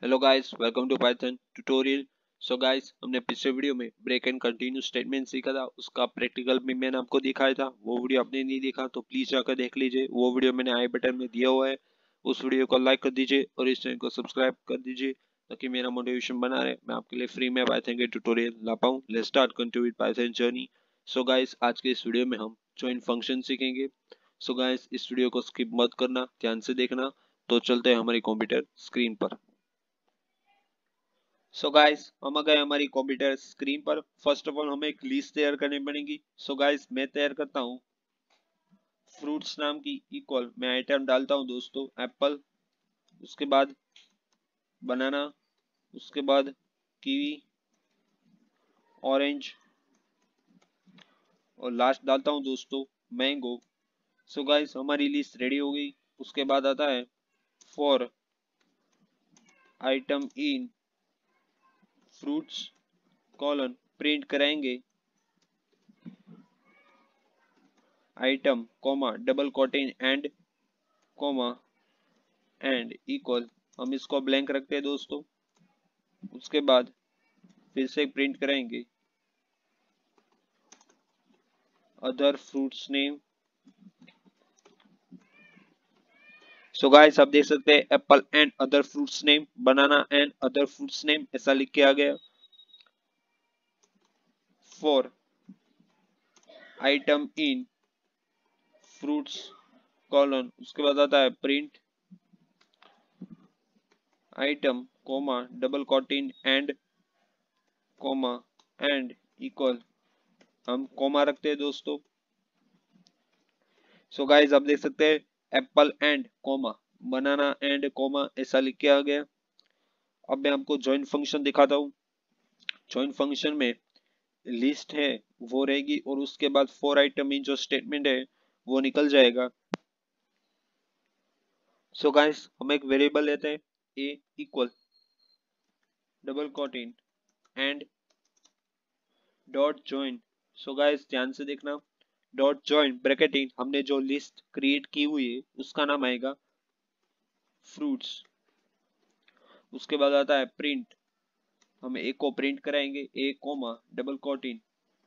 Hello guys, welcome to Python tutorial. So guys, हमने पिछले video में ब्रेक एंड कंटिन्यू स्टेटमेंट सीखा था, उसका प्रैक्टिकल भी मैंने आपको दिखाया था। वो वीडियो आपने नहीं देखा तो प्लीज जाकर देख लीजिए। वो वीडियो मैंने आई बटन में दिया हुआ है, उस वीडियो को लाइक कर दीजिए और इस चैनल को सब्सक्राइब कर दीजिए ताकि मेरा मोटिवेशन बना रहे, मैं आपके लिए फ्री में पाइथन के ट्यूटोरियल ला पाऊँ। Let's start continue with Python journey. So guys, आज के इस वीडियो में हम जॉइन फंक्शन सीखेंगे। सो गाइस, इस वीडियो को स्किप मत करना, ध्यान से देखना। तो चलते हैं हमारी कंप्यूटर स्क्रीन पर। सो गाइस, हम आ गए हमारी कंप्यूटर स्क्रीन पर। फर्स्ट ऑफ ऑल हमें एक लिस्ट तैयार करनी पड़ेगी। सो गाइस, मैं तैयार करता हूँ फ्रूट्स नाम की इक्वल, मैं आइटम डालता हूँ दोस्तों एप्पल, उसके बाद बनाना, उसके बाद कीवी, ऑरेंज और लास्ट डालता हूँ दोस्तों मैंगो। सो गाइस, हमारी लिस्ट रेडी हो गई। उसके बाद आता है for item in fruits colon, print कराएंगे item comma double quoting and comma end equal, हम इसको ब्लैंक रखते हैं दोस्तों। उसके बाद फिर से प्रिंट कराएंगे other fruits name. So guys, आप देख सकते हैं apple and other fruits name, banana and other fruits name, ऐसा लिख के आ गया। For item in fruits colon, उसके बाद आता है print item comma double quoting and comma end equal, हम कोमा रखते हैं दोस्तों। सो गाइस, आप देख सकते हैं apple and comma, banana and comma, ऐसा लिख के आ गया। अब मैं आपको जॉइन फंक्शन दिखाता हूँ। जॉइन फंक्शन में लिस्ट है वो रहेगी और उसके बाद फोर आइटम इन जो स्टेटमेंट है वो निकल जाएगा। सो गाइस, हम एक वेरिएबल लेते हैं a equal double quoting and dot join. So guys, ध्यान से देखना, डॉट जॉइन ब्रैकेटिंग, हमने जो लिस्ट क्रिएट की हुई है उसका नाम आएगा फ्रूट्स। उसके बाद आता है प्रिंट, हम ए को प्रिंट कराएंगे a comma double quoting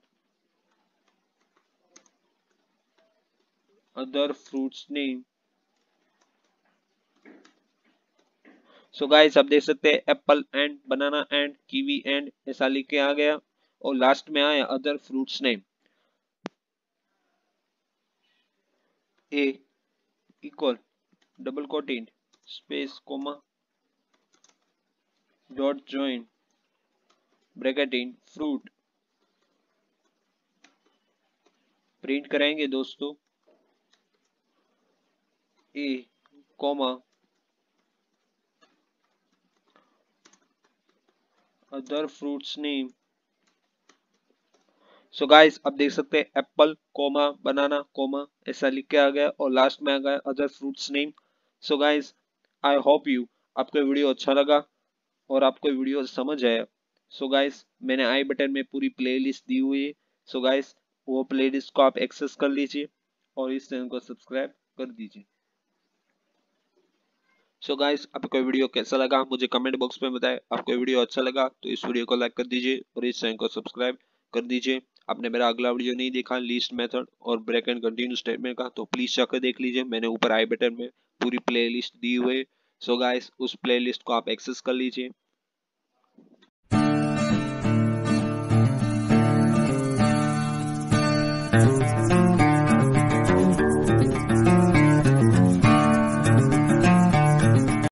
other fruits name. So guys, आप देख सकते हैं apple and banana and kiwi and, ऐसा लिख के आ गया और लास्ट में आया other fruits name. A equal double quoting space comma dot join bracketing fruit, print कराएंगे दोस्तों a comma other fruits name. So guys, आप देख सकते हैं एप्पल कोमा बनाना कोमा, ऐसा लिख के आ गया और लास्ट में आ गया other fruits name. So guys, I hope you आपको वीडियो अच्छा लगा और आपको वीडियो समझ आया। सो गाइस, मैंने आई बटन में पूरी प्लेलिस्ट दी हुई है। सो गाइस, वो प्लेलिस्ट को आप एक्सेस कर लीजिए और इस चैनल को सब्सक्राइब कर दीजिए। सो गाइस, आपको वीडियो कैसा लगा मुझे कमेंट बॉक्स में बताएं। आपको वीडियो अच्छा लगा तो इस वीडियो को लाइक कर दीजिए और इस चैनल को सब्सक्राइब कर दीजिए। आपने मेरा अगला वीडियो नहीं देखा लिस्ट मेथड और ब्रेक एंड कंटिन्यू स्टेटमेंट का तो प्लीज जाकर देख लीजिए, मैंने ऊपर आई बटन में पूरी प्लेलिस्ट दी हुई है। सो गाइस, उस प्लेलिस्ट को आप एक्सेस कर लीजिए।